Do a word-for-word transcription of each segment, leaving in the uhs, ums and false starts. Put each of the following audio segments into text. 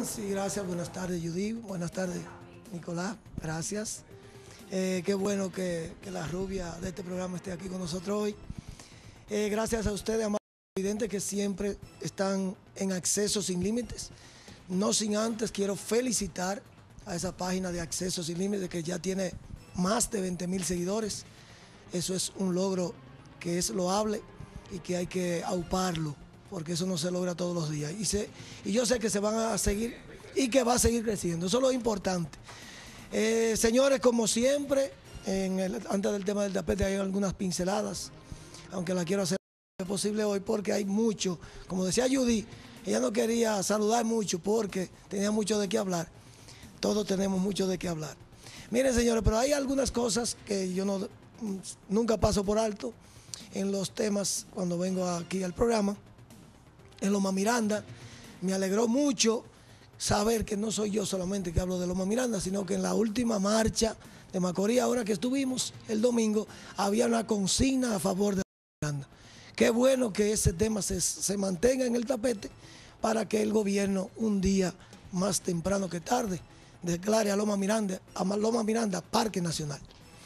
Sí, gracias. Buenas tardes, Judy. Buenas tardes, Nicolás. Gracias. Eh, qué bueno que, que la rubia de este programa esté aquí con nosotros hoy. Eh, gracias a ustedes, amados televidentes, que siempre están en Acceso Sin Límites. No sin antes, quiero felicitar a esa página de Acceso Sin Límites, que ya tiene más de veinte mil seguidores. Eso es un logro que es loable y que hay que auparlo, porque eso no se logra todos los días. Y, se, y yo sé que se van a seguir y que va a seguir creciendo. Eso es lo importante. Eh, señores, como siempre, en el, antes del tema del tapete hay algunas pinceladas, aunque la quiero hacer lo posible hoy porque hay mucho. Como decía Judy, ella no quería saludar mucho porque tenía mucho de qué hablar. Todos tenemos mucho de qué hablar. Miren, señores, pero hay algunas cosas que yo no, nunca paso por alto en los temas cuando vengo aquí al programa. En Loma Miranda, me alegró mucho saber que no soy yo solamente que hablo de Loma Miranda, sino que en la última marcha de Macorís, ahora que estuvimos el domingo, había una consigna a favor de Loma Miranda. Qué bueno que ese tema se, se mantenga en el tapete para que el gobierno un día más temprano que tarde declare a Loma Miranda, a Loma Miranda Parque Nacional.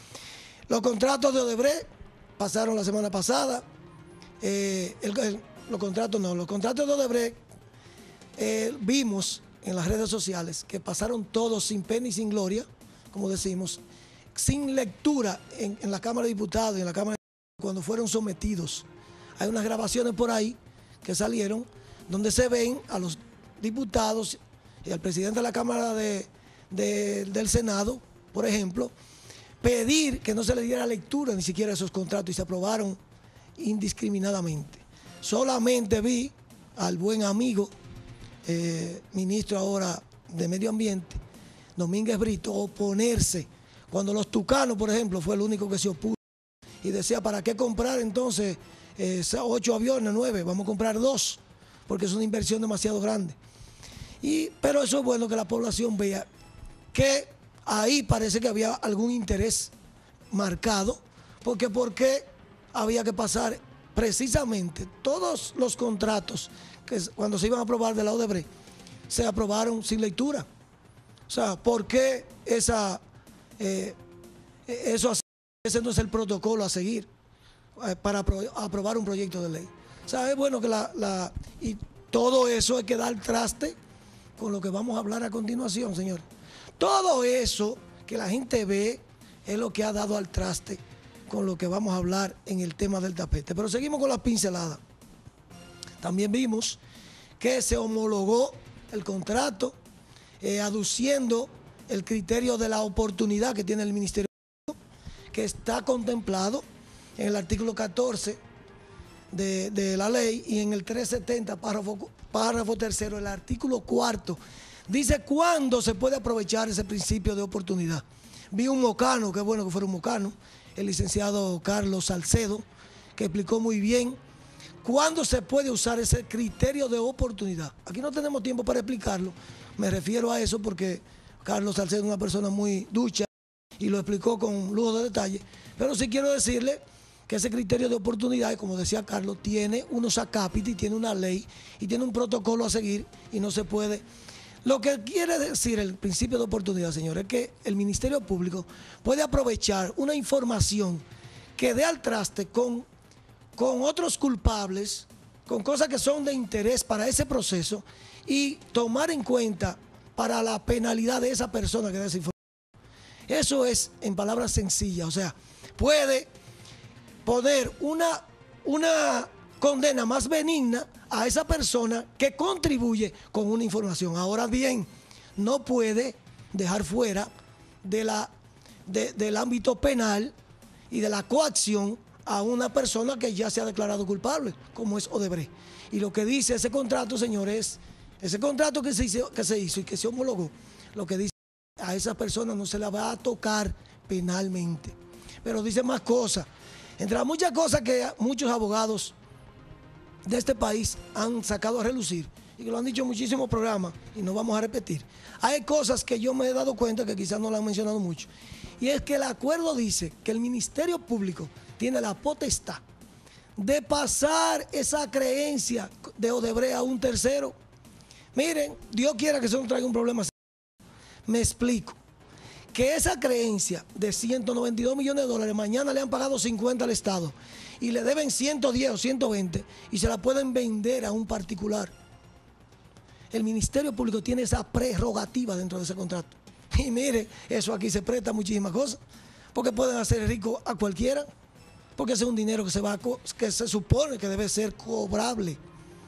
Los contratos de Odebrecht pasaron la semana pasada. Eh, el, el, los contratos no, los contratos de Odebrecht eh, vimos en las redes sociales que pasaron todos sin pena y sin gloria, como decimos, sin lectura en, en la Cámara de Diputados y en la Cámara de Diputados cuando fueron sometidos. Hay unas grabaciones por ahí que salieron donde se ven a los diputados y al presidente de la Cámara de, de, del Senado, por ejemplo, pedir que no se le diera lectura ni siquiera a esos contratos y se aprobaron indiscriminadamente. Solamente vi al buen amigo, eh, ministro ahora de Medio Ambiente, Domínguez Brito, oponerse. Cuando los tucanos, por ejemplo, fue el único que se opuso y decía, ¿para qué comprar entonces eh, ocho aviones, nueve? Vamos a comprar dos, porque es una inversión demasiado grande. Y, pero eso es bueno que la población vea que ahí parece que había algún interés marcado, porque ¿por qué había que pasar precisamente todos los contratos que cuando se iban a aprobar de la Odebrecht se aprobaron sin lectura? O sea, ¿por qué esa, eh, eso, ese no es el protocolo a seguir eh, para apro aprobar un proyecto de ley? O sea, es bueno que la, la... Y todo eso hay que dar traste con lo que vamos a hablar a continuación, señor. Todo eso que la gente ve es lo que ha dado al traste con lo que vamos a hablar en el tema del tapete. Pero seguimos con las pinceladas. También vimos que se homologó el contrato eh, aduciendo el criterio de la oportunidad que tiene el Ministerio Público, que está contemplado en el artículo catorce de, de la ley y en el trescientos setenta, párrafo, párrafo tercero, el artículo cuarto, dice cuándo se puede aprovechar ese principio de oportunidad. Vi un mocano, qué bueno que fuera un mocano, el licenciado Carlos Salcedo, que explicó muy bien cuándo se puede usar ese criterio de oportunidad. Aquí no tenemos tiempo para explicarlo, me refiero a eso porque Carlos Salcedo es una persona muy ducha y lo explicó con lujo de detalle, pero sí quiero decirle que ese criterio de oportunidad, como decía Carlos, tiene unos acápites, tiene una ley y tiene un protocolo a seguir y no se puede... Lo que quiere decir el principio de oportunidad, señores, es que el Ministerio Público puede aprovechar una información que dé al traste con, con otros culpables, con cosas que son de interés para ese proceso y tomar en cuenta para la penalidad de esa persona que da esa información. Eso es en palabras sencillas, o sea, puede poner una, una condena más benigna a esa persona que contribuye con una información. Ahora bien, no puede dejar fuera de la, de, del ámbito penal y de la coacción a una persona que ya se ha declarado culpable, como es Odebrecht. Y lo que dice ese contrato, señores, ese contrato que se hizo, que se hizo y que se homologó, lo que dice a esa persona no se la va a tocar penalmente. Pero dice más cosas. Entre las muchas cosas que muchos abogados de este país han sacado a relucir y que lo han dicho en muchísimos programas y no vamos a repetir. Hay cosas que yo me he dado cuenta que quizás no la han mencionado mucho, y es que el acuerdo dice que el Ministerio Público tiene la potestad de pasar esa creencia de Odebrecht a un tercero Miren, Dios quiera que eso no traiga un problema. Me explico. Que esa creencia de ciento noventa y dos millones de dólares, mañana le han pagado cincuenta al Estado y le deben ciento diez o ciento veinte y se la pueden vender a un particular. El Ministerio Público tiene esa prerrogativa dentro de ese contrato. Y mire, eso aquí se presta a muchísimas cosas, porque pueden hacer rico a cualquiera, porque ese es un dinero que se, va a que se supone que debe ser cobrable.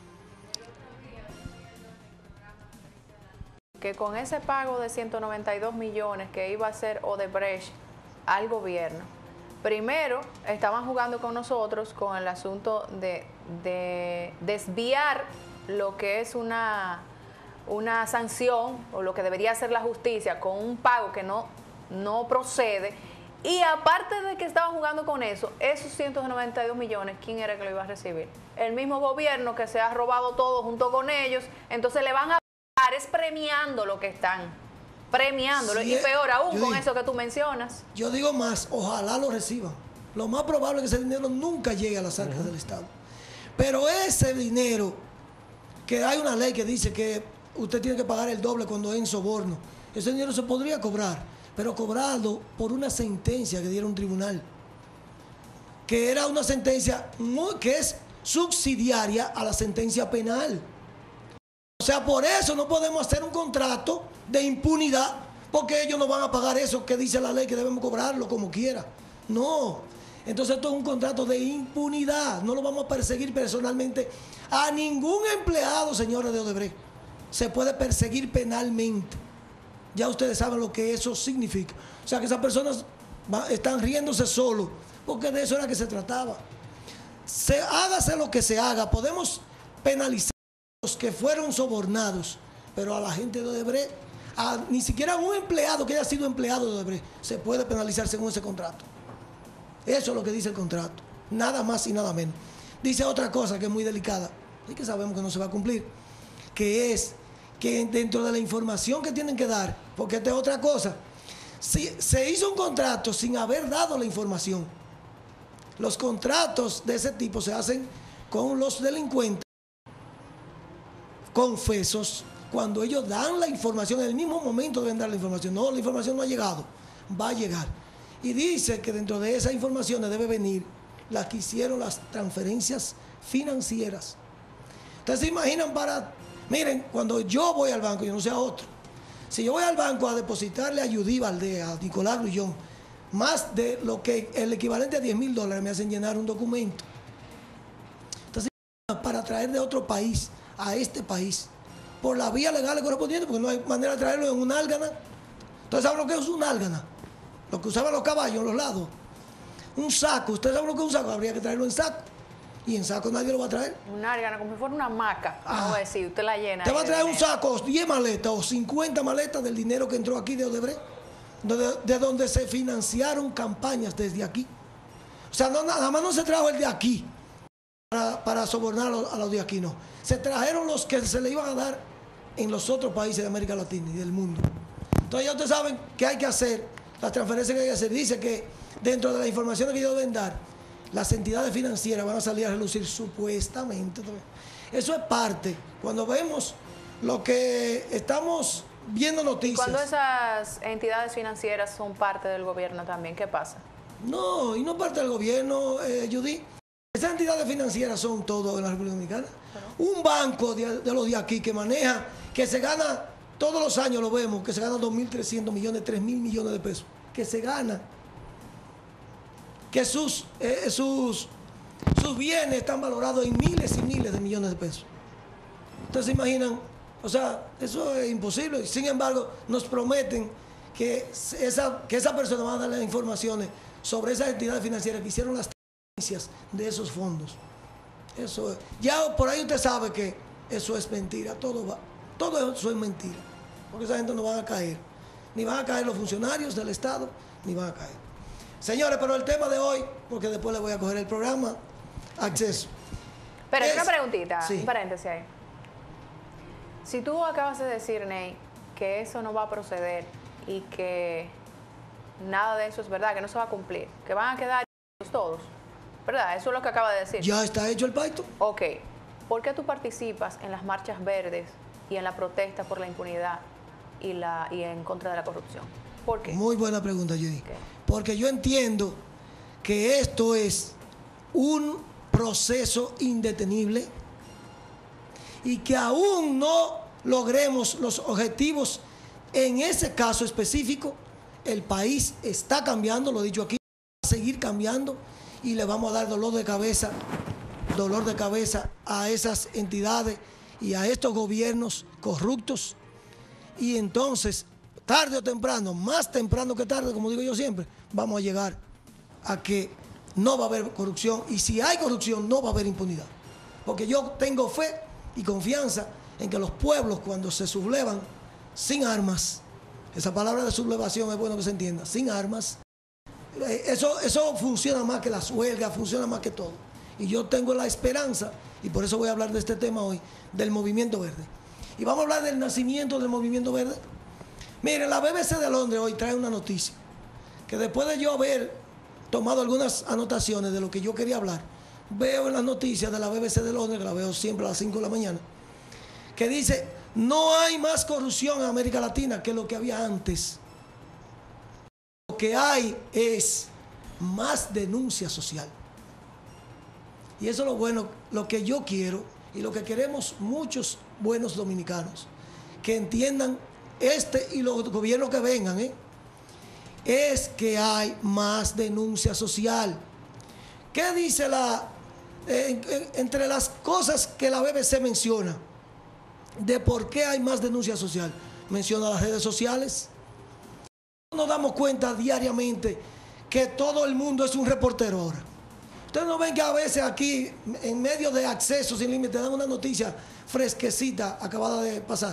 Que con ese pago de ciento noventa y dos millones que iba a hacer Odebrecht al gobierno, primero estaban jugando con nosotros con el asunto de, de desviar lo que es una, una sanción o lo que debería hacer la justicia con un pago que no, no procede. Y aparte de que estaban jugando con eso, esos ciento noventa y dos millones, ¿quién era que lo iba a recibir? El mismo gobierno que se ha robado todo junto con ellos. Entonces le van a es premiando lo que están, premiándolo, sí, y peor aún con digo, eso que tú mencionas. Yo digo más, ojalá lo reciban. Lo más probable es que ese dinero nunca llegue a las arcas uh-huh. del Estado. Pero ese dinero, que hay una ley que dice que usted tiene que pagar el doble cuando es en soborno, ese dinero se podría cobrar, pero cobrado por una sentencia que diera un tribunal, que era una sentencia muy, que es subsidiaria a la sentencia penal. O sea, por eso no podemos hacer un contrato de impunidad, porque ellos no van a pagar eso que dice la ley que debemos cobrarlo como quiera. No. Entonces esto es un contrato de impunidad. No lo vamos a perseguir personalmente a ningún empleado, señores de Odebrecht. Se puede perseguir penalmente. Ya ustedes saben lo que eso significa. O sea, que esas personas están riéndose solo, porque de eso era que se trataba. Se, hágase lo que se haga. Podemos penalizar los que fueron sobornados, pero a la gente de Odebrecht, a, ni siquiera a un empleado que haya sido empleado de Odebrecht se puede penalizar según ese contrato. Eso es lo que dice el contrato, nada más y nada menos. Dice otra cosa que es muy delicada y que sabemos que no se va a cumplir, que es que dentro de la información que tienen que dar, porque esta es otra cosa, si se hizo un contrato sin haber dado la información. Los contratos de ese tipo se hacen con los delincuentes confesos, cuando ellos dan la información, en el mismo momento deben dar la información. No, la información no ha llegado, va a llegar. Y dice que dentro de esas informaciones debe venir las que hicieron las transferencias financieras. Ustedes se imaginan para... Miren, cuando yo voy al banco, yo no sé a otro, si yo voy al banco a depositarle a Judy Valdés, a Nicolás Grullón, más de lo que el equivalente a diez mil dólares me hacen llenar un documento. Entonces, para traer de otro país a este país, por la vía legal correspondiente, porque no hay manera de traerlo en un álgana. ¿Ustedes saben lo que es un álgana? Lo que usaban los caballos en los lados. Un saco, ¿ustedes saben lo que es un saco? Habría que traerlo en saco. Y en saco nadie lo va a traer. Un álgana, como si fuera una hamaca. Ah, no voy a decir, usted la llena. Te va a traer un saco, diez maletas o cincuenta maletas del dinero que entró aquí de Odebrecht, de, de donde se financiaron campañas desde aquí. O sea, no, nada más no se trajo el de aquí para, para sobornar a los, a los de aquí, no. Se trajeron los que se le iban a dar en los otros países de América Latina y del mundo. Entonces ya ustedes saben qué hay que hacer, las transferencias que hay que hacer. Dice que dentro de las informaciones que ellos deben dar, las entidades financieras van a salir a relucir supuestamente. Eso es parte. Cuando vemos lo que estamos viendo noticias. ¿Y cuando esas entidades financieras son parte del gobierno también, qué pasa? No, y no parte del gobierno, eh, Judy. Esas entidades financieras son todo en la República Dominicana. ¿Pero? Un banco de, de los de aquí que maneja, que se gana, todos los años lo vemos, que se gana dos mil trescientos millones, tres mil millones de pesos. Que se gana. Que sus, eh, sus, sus bienes están valorados en miles y miles de millones de pesos. Ustedes se imaginan, o sea, eso es imposible. Sin embargo, nos prometen que esa, que esa persona va a dar las informaciones sobre esas entidades financieras que hicieron las transferencias de esos fondos. Eso es. Ya por ahí usted sabe que eso es mentira, todo va, todo eso es mentira, porque esa gente no van a caer, ni van a caer los funcionarios del Estado, ni van a caer. Señores, pero el tema de hoy, porque después le voy a coger el programa, acceso. Pero es, una preguntita, sí. Un paréntesis ahí. Si tú acabas de decir, Ney, que eso no va a proceder y que nada de eso es verdad, que no se va a cumplir, que van a quedar todos, ¿verdad? Eso es lo que acaba de decir. Ya está hecho el pacto. Ok. ¿Por qué tú participas en las marchas verdes y en la protesta por la impunidad y, la, y en contra de la corrupción? ¿Por qué? Muy buena pregunta, Judy. Okay. Porque yo entiendo que esto es un proceso indetenible y que aún no logremos los objetivos en ese caso específico, el país está cambiando, lo he dicho aquí, va a seguir cambiando y le vamos a dar dolor de cabeza, dolor de cabeza a esas entidades y a estos gobiernos corruptos. Y entonces, tarde o temprano, más temprano que tarde, como digo yo siempre, vamos a llegar a que no va a haber corrupción, y si hay corrupción no va a haber impunidad. Porque yo tengo fe y confianza en que los pueblos, cuando se sublevan sin armas, esa palabra de sublevación es bueno que se entienda, sin armas, eso, eso funciona más que las huelgas, funciona más que todo. Y yo tengo la esperanza, y por eso voy a hablar de este tema hoy, del Movimiento Verde. Y vamos a hablar del nacimiento del Movimiento Verde. Miren, la B B C de Londres hoy trae una noticia, que después de yo haber tomado algunas anotaciones de lo que yo quería hablar, veo en las noticias de la B B C de Londres, que la veo siempre a las cinco de la mañana, que dice, no hay más corrupción en América Latina que lo que había antes. Lo que hay es más denuncia social. Y eso es lo bueno, lo que yo quiero y lo que queremos muchos buenos dominicanos, que entiendan este y los gobiernos que vengan, ¿eh? es que hay más denuncia social. ¿Qué dice la, eh, eh, entre las cosas que la B B C menciona de por qué hay más denuncia social? Menciona las redes sociales. Nos damos cuenta diariamente que todo el mundo es un reportero ahora. Ustedes no ven que a veces aquí, en medio de Acceso Sin Límite, dan una noticia fresquecita acabada de pasar.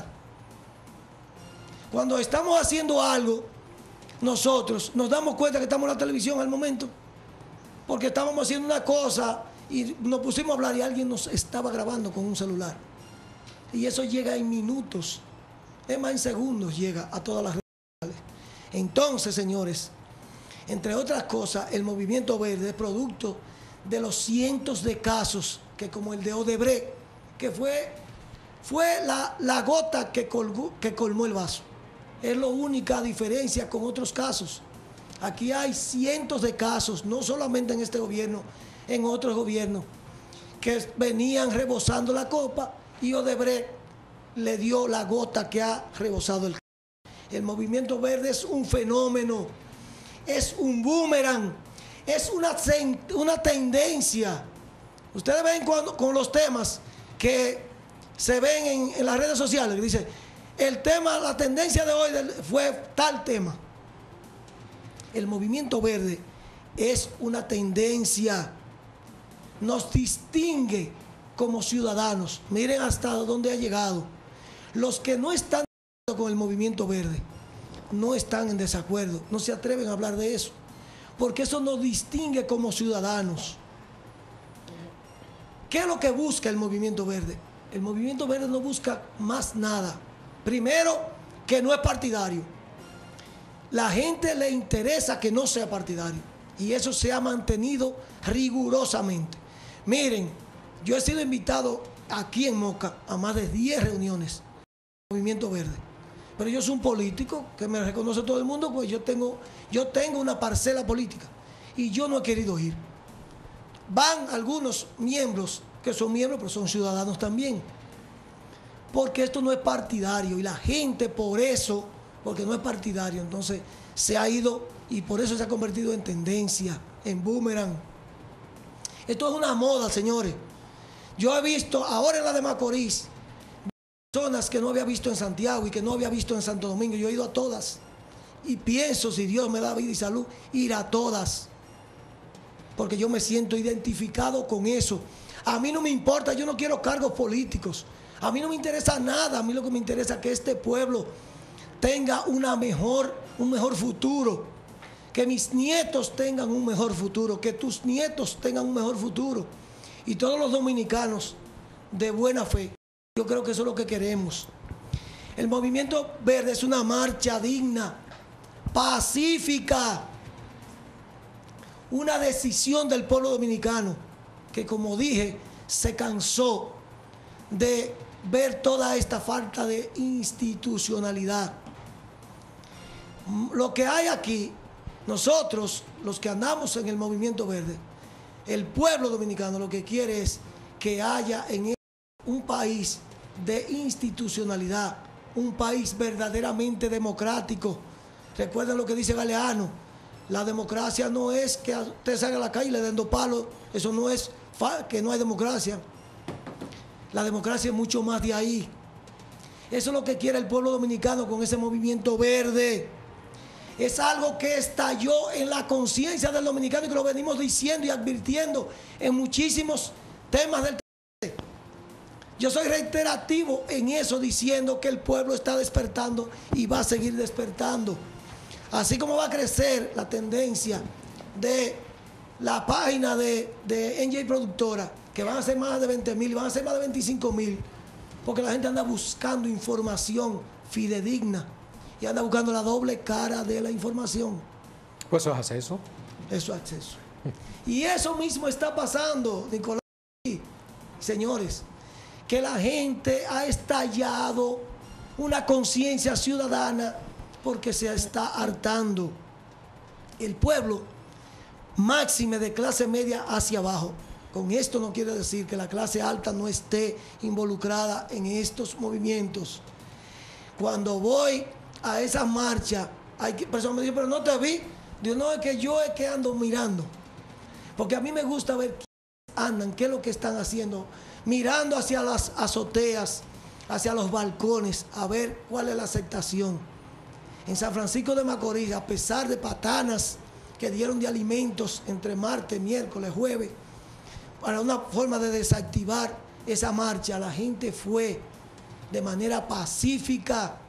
Cuando estamos haciendo algo, nosotros nos damos cuenta que estamos en la televisión al momento, porque estábamos haciendo una cosa y nos pusimos a hablar y alguien nos estaba grabando con un celular. Y eso llega en minutos, es más, en segundos llega a todas las redes sociales. Entonces, señores, entre otras cosas, el Movimiento Verde es producto de los cientos de casos que, como el de Odebrecht, que fue, fue la, la gota que, colgó, que colmó el vaso. Es la única diferencia con otros casos. Aquí hay cientos de casos, no solamente en este gobierno, en otros gobiernos, que venían rebosando la copa y Odebrecht le dio la gota que ha rebosado el caso. El Movimiento Verde es un fenómeno, es un boomerang, es una, una tendencia. Ustedes ven cuando, con los temas que se ven en, en las redes sociales, que dice, el tema, la tendencia de hoy fue tal tema. El Movimiento Verde es una tendencia, nos distingue como ciudadanos. Miren hasta dónde ha llegado. Los que no están con el Movimiento Verde no están en desacuerdo, no se atreven a hablar de eso, porque eso nos distingue como ciudadanos. ¿Qué es lo que busca el Movimiento Verde? El Movimiento Verde no busca más nada. Primero, que no es partidario. La gente le interesa que no sea partidario, y eso se ha mantenido rigurosamente. Miren, yo he sido invitado aquí en Moca a más de diez reuniones del Movimiento Verde, pero yo soy un político que me reconoce todo el mundo, pues yo tengo, yo tengo una parcela política y yo no he querido ir. Van algunos miembros que son miembros, pero son ciudadanos también, porque esto no es partidario y la gente por eso, porque no es partidario, entonces se ha ido y por eso se ha convertido en tendencia, en boomerang. Esto es una moda, señores. Yo he visto ahora en la de Macorís personas que no había visto en Santiago y que no había visto en Santo Domingo. Yo he ido a todas y pienso, si Dios me da vida y salud, ir a todas, porque yo me siento identificado con eso. A mí no me importa, yo no quiero cargos políticos, a mí no me interesa nada. A mí lo que me interesa es que este pueblo tenga una mejor, un mejor futuro, que mis nietos tengan un mejor futuro, que tus nietos tengan un mejor futuro, y todos los dominicanos de buena fe. Yo creo que eso es lo que queremos. El Movimiento Verde es una marcha digna, pacífica, una decisión del pueblo dominicano que, como dije, se cansó de ver toda esta falta de institucionalidad. Lo que hay aquí, nosotros, los que andamos en el movimiento verde, el pueblo dominicano lo que quiere es que haya en un país de institucionalidad, un país verdaderamente democrático. Recuerden lo que dice Galeano, la democracia no es que usted salga a la calle y le den dos palos, eso no es que no hay democracia. La democracia es mucho más de ahí. Eso es lo que quiere el pueblo dominicano con ese movimiento verde. Es algo que estalló en la conciencia del dominicano y que lo venimos diciendo y advirtiendo en muchísimos temas del tema. Yo soy reiterativo en eso, diciendo que el pueblo está despertando y va a seguir despertando. Así como va a crecer la tendencia de la página de, de N J Productora, que van a ser más de veinte mil, van a ser más de veinticinco mil, porque la gente anda buscando información fidedigna y anda buscando la doble cara de la información. Pues eso es acceso. Eso es acceso. Y eso mismo está pasando, Nicolás, señores, que la gente ha estallado una conciencia ciudadana porque se está hartando. El pueblo, máxime de clase media hacia abajo. Con esto no quiere decir que la clase alta no esté involucrada en estos movimientos. Cuando voy a esa marcha, hay personas me dicen, pero no te vi. Digo, no, es que yo es que ando mirando. Porque a mí me gusta ver quiénes andan, qué es lo que están haciendo. Mirando hacia las azoteas, hacia los balcones, a ver cuál es la aceptación. En San Francisco de Macorís, a pesar de patanas que dieron de alimentos entre martes, miércoles, jueves, para una forma de desactivar esa marcha, la gente fue de manera pacífica.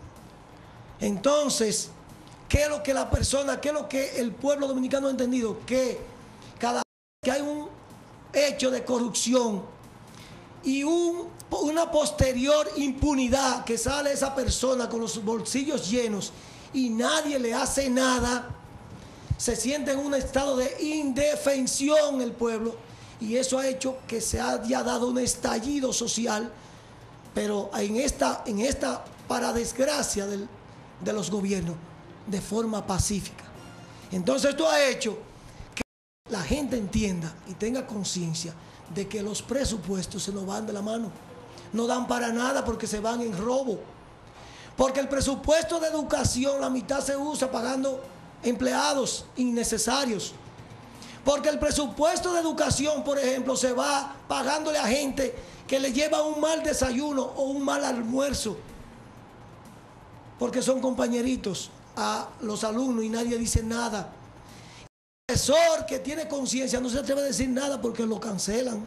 Entonces, ¿qué es lo que la persona, qué es lo que el pueblo dominicano ha entendido? Que cada vez que hay un hecho de corrupción y un, una posterior impunidad, que sale esa persona con los bolsillos llenos y nadie le hace nada, se siente en un estado de indefensión el pueblo, y eso ha hecho que se haya dado un estallido social, pero en esta, en esta para desgracia del, de los gobiernos, de forma pacífica. Entonces esto ha hecho que la gente entienda y tenga conciencia de que los presupuestos se nos van de la mano. No dan para nada porque se van en robo. Porque el presupuesto de educación, la mitad se usa pagando empleados innecesarios. Porque el presupuesto de educación, por ejemplo, se va pagándole a gente que le lleva un mal desayuno o un mal almuerzo. Porque son compañeritos a los alumnos y nadie dice nada. El profesor que tiene conciencia no se atreve a decir nada porque lo cancelan.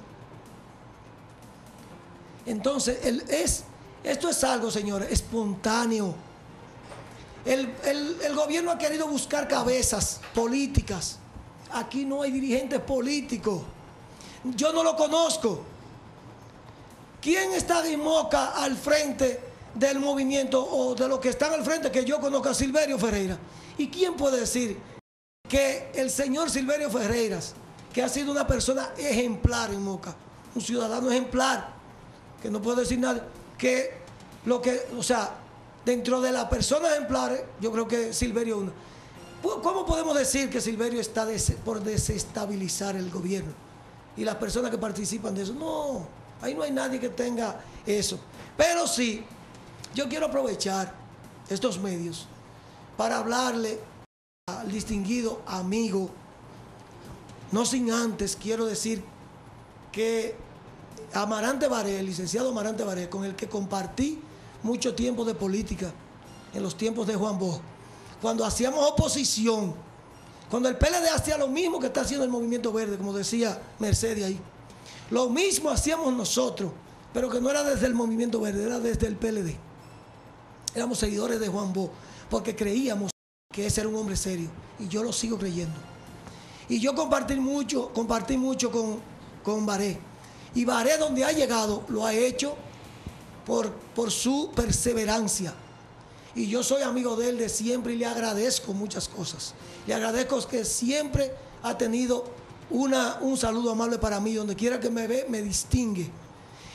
Entonces, el, es, esto es algo, señores, espontáneo. El, el, el gobierno ha querido buscar cabezas políticas. Aquí no hay dirigentes políticos. Yo no lo conozco. ¿Quién está de Moca al frente del movimiento o de los que están al frente que yo conozco? A Silverio Ferreira. ¿Y quién puede decir que el señor Silverio Ferreiras, que ha sido una persona ejemplar en Moca, un ciudadano ejemplar, que no puede decir nada, que lo que, o sea, dentro de las personas ejemplares, yo creo que Silverio es una. ¿Cómo podemos decir que Silverio está des por desestabilizar el gobierno y las personas que participan de eso? No, ahí no hay nadie que tenga eso. Pero sí, yo quiero aprovechar estos medios para hablarle al distinguido amigo. No sin antes quiero decir que Amarante Baré, el licenciado Amarante Baré, con el que compartí mucho tiempo de política en los tiempos de Juan Bosch, cuando hacíamos oposición, cuando el P L D hacía lo mismo que está haciendo el Movimiento Verde, como decía Mercedes ahí, lo mismo hacíamos nosotros, pero que no era desde el Movimiento Verde, era desde el P L D. Éramos seguidores de Juan Bosch, porque creíamos que ese era un hombre serio, y yo lo sigo creyendo. Y yo compartí mucho, compartí mucho con, con Baré, y Baré, donde ha llegado, lo ha hecho por, por su perseverancia. Y yo soy amigo de él de siempre y le agradezco muchas cosas. Le agradezco que siempre ha tenido una, un saludo amable para mí. Donde quiera que me ve, me distingue.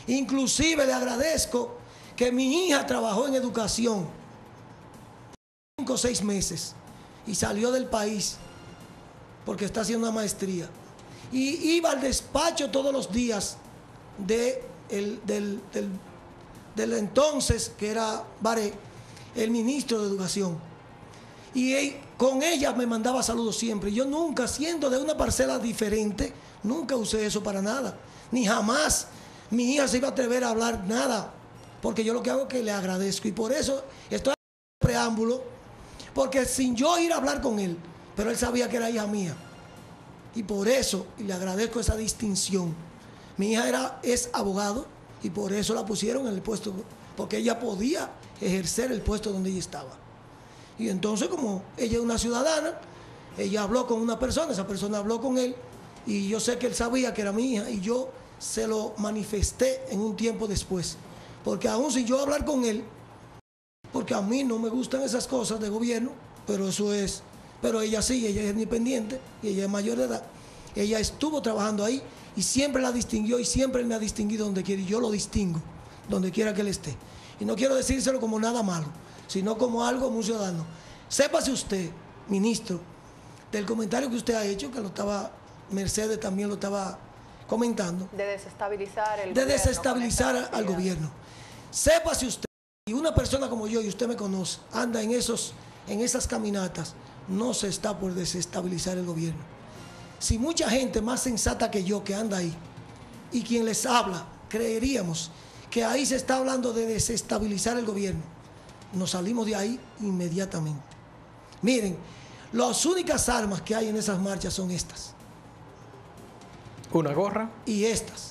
Inclusive le agradezco que mi hija trabajó en educación cinco o seis meses y salió del país porque está haciendo una maestría. Y iba al despacho todos los días de el, del, del, del entonces, que era Baré, el ministro de Educación. Y él, con ella me mandaba saludos siempre. Yo nunca, siendo de una parcela diferente, nunca usé eso para nada. Ni jamás mi hija se iba a atrever a hablar nada, porque yo lo que hago es que le agradezco. Y por eso estoy en el preámbulo, porque sin yo ir a hablar con él, pero él sabía que era hija mía. Y por eso, y le agradezco esa distinción. Mi hija era, es abogado y por eso la pusieron en el puesto, porque ella podía ejercer el puesto donde ella estaba. Y entonces, como ella es una ciudadana, ella habló con una persona, esa persona habló con él, y yo sé que él sabía que era mi hija, y yo se lo manifesté en un tiempo después. Porque aún sin yo hablar con él, porque a mí no me gustan esas cosas de gobierno, pero eso es... Pero ella sí, ella es independiente y ella es mayor de edad. Ella estuvo trabajando ahí y siempre la distinguió y siempre me ha distinguido donde quiera. Y yo lo distingo, donde quiera que él esté. Y no quiero decírselo como nada malo, sino como algo como un ciudadano. Sépase usted, ministro, del comentario que usted ha hecho, que lo estaba, Mercedes también lo estaba comentando. De desestabilizar el De gobierno. desestabilizar al gobierno. Sépase usted, y una persona como yo, y usted me conoce, anda en, esos, en esas caminatas, no se está por desestabilizar el gobierno. Si mucha gente más sensata que yo que anda ahí y quien les habla, creeríamos que ahí se está hablando de desestabilizar el gobierno, nos salimos de ahí inmediatamente. Miren, las únicas armas que hay en esas marchas son estas. Una gorra. Y estas.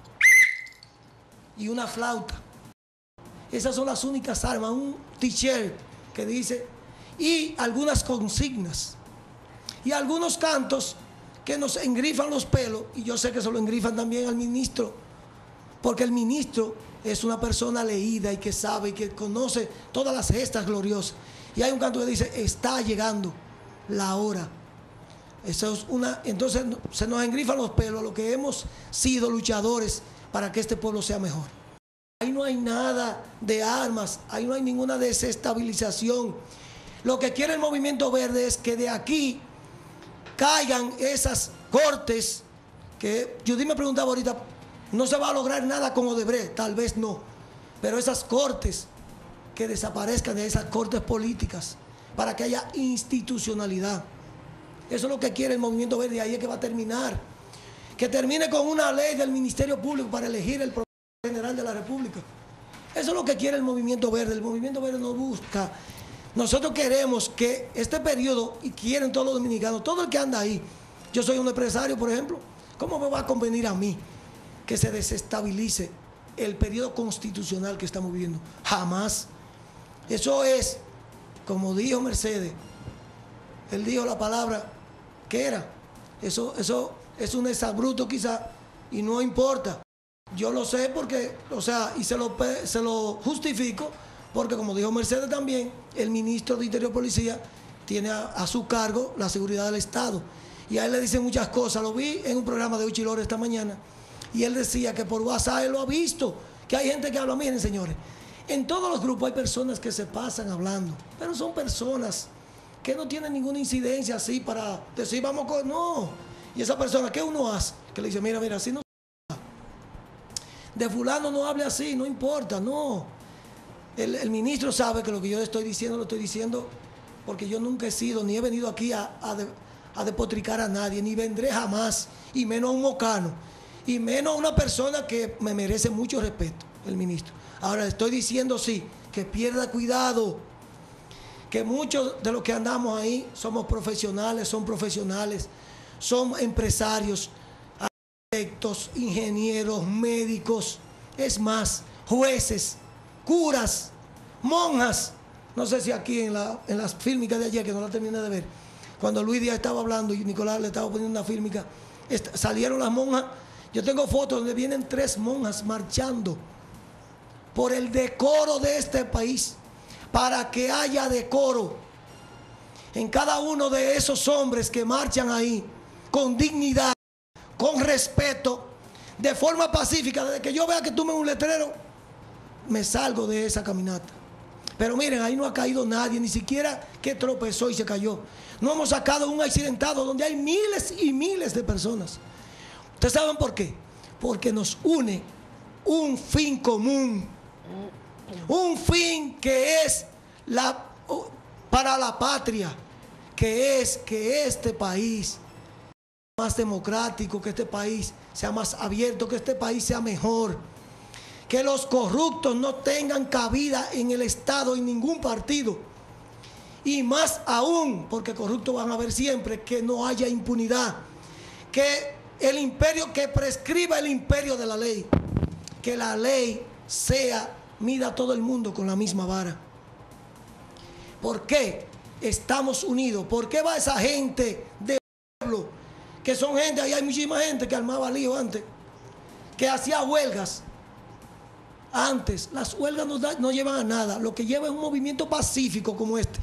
Y una flauta. Esas son las únicas armas. Un t-shirt que dice... Y algunas consignas. Y algunos cantos que nos engrifan los pelos. Y yo sé que se lo engrifan también al ministro. Porque el ministro es una persona leída y que sabe y que conoce todas las gestas gloriosas. Y hay un canto que dice, está llegando la hora. Eso es una, entonces se nos engrifan los pelos a lo que hemos sido luchadores para que este pueblo sea mejor. Ahí no hay nada de armas, ahí no hay ninguna desestabilización. Lo que quiere el Movimiento Verde es que de aquí caigan esas cortes que Judith me preguntaba ahorita, no se va a lograr nada con Odebrecht, tal vez no, pero esas cortes que desaparezcan de esas cortes políticas para que haya institucionalidad. Eso es lo que quiere el Movimiento Verde y ahí es que va a terminar. Que termine con una ley del Ministerio Público para elegir el Procurador General de la República. Eso es lo que quiere el Movimiento Verde. El Movimiento Verde no busca. Nosotros queremos que este periodo, y quieren todos los dominicanos, todo el que anda ahí, yo soy un empresario, por ejemplo, ¿cómo me va a convenir a mí que se desestabilice el periodo constitucional que estamos viviendo? Jamás. Eso es, como dijo Mercedes, él dijo la palabra, ¿qué era? Eso, eso es un exabrupto quizá, y no importa. Yo lo sé porque, o sea, y se lo, se lo justifico, porque como dijo Mercedes también, el ministro de Interior y Policía tiene a, a su cargo la seguridad del Estado. Y a él le dicen muchas cosas. Lo vi en un programa de Uchilor esta mañana. Y él decía que por WhatsApp él lo ha visto. Que hay gente que habla. Miren, señores, en todos los grupos hay personas que se pasan hablando. Pero son personas que no tienen ninguna incidencia así para decir vamos con... No. Y esa persona, ¿qué uno hace? Que le dice, mira, mira, así no se... De fulano no hable así, no importa, no. El, el ministro sabe que lo que yo le estoy diciendo, lo estoy diciendo porque yo nunca he sido, ni he venido aquí a, a, de, a depotricar a nadie, ni vendré jamás, y menos a un mocano, y menos a una persona que me merece mucho respeto, el ministro. Ahora, estoy diciendo sí, que pierda cuidado, que muchos de los que andamos ahí somos profesionales, son profesionales, son empresarios, arquitectos, ingenieros, médicos, es más, jueces, curas, monjas. No sé si aquí en, la, en las fílmicas de ayer, que no la terminé de ver, cuando Luis Díaz estaba hablando y Nicolás le estaba poniendo una fílmica, salieron las monjas. Yo tengo fotos donde vienen tres monjas marchando por el decoro de este país, para que haya decoro en cada uno de esos hombres que marchan ahí, con dignidad, con respeto. de forma pacífica. Desde que yo vea que tumen un letrero, me salgo de esa caminata. Pero miren, ahí no ha caído nadie, ni siquiera que tropezó y se cayó. No hemos sacado un accidentado donde hay miles y miles de personas. ¿Ustedes saben por qué? Porque nos une un fin común. Un fin que es la, para la patria, que es que este país sea más democrático, que este país sea más abierto, que este país sea mejor. Que los corruptos no tengan cabida en el Estado, en ningún partido. Y más aún, porque corruptos van a haber siempre, que no haya impunidad. Que el imperio, que prescriba el imperio de la ley. Que la ley sea, mida a todo el mundo con la misma vara. ¿Por qué estamos unidos? ¿Por qué va esa gente de pueblo? Que son gente, ahí hay muchísima gente que armaba lío antes, que hacía huelgas. Antes, las huelgas no, da, no llevan a nada. Lo que lleva es un movimiento pacífico como este,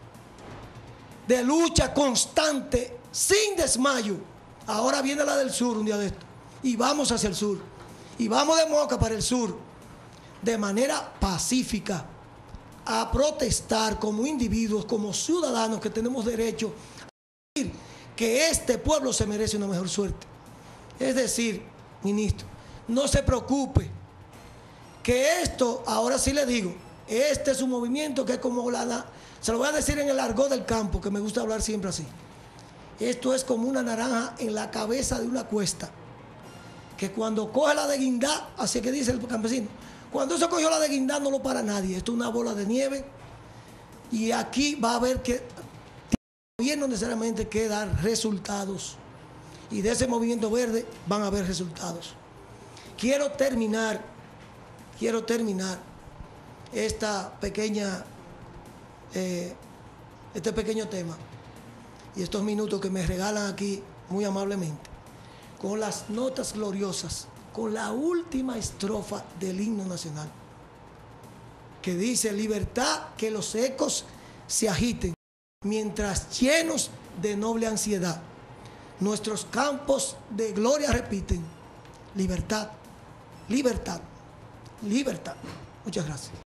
de lucha constante, sin desmayo. Ahora viene la del sur un día de esto, y vamos hacia el sur, y vamos de Moca para el sur, de manera pacífica, a protestar como individuos, como ciudadanos que tenemos derecho a decir que este pueblo se merece una mejor suerte. Es decir, ministro, no se preocupe, que esto, ahora sí le digo, este es un movimiento que es como la, se lo voy a decir en el argot del campo, que me gusta hablar siempre así. Esto es como una naranja en la cabeza de una cuesta, que cuando coge la de guindar, así que dice el campesino, cuando se cogió la de guindar no lo para nadie. Esto es una bola de nieve, y aquí va a haber que, el gobierno necesariamente que dar resultados, y de ese movimiento verde van a haber resultados. Quiero terminar Quiero terminar esta pequeña, eh, este pequeño tema y estos minutos que me regalan aquí muy amablemente con las notas gloriosas, con la última estrofa del himno nacional, que dice: libertad, que los ecos se agiten, mientras llenos de noble ansiedad, nuestros campos de gloria repiten. Libertad, libertad. Libertad. Muchas gracias.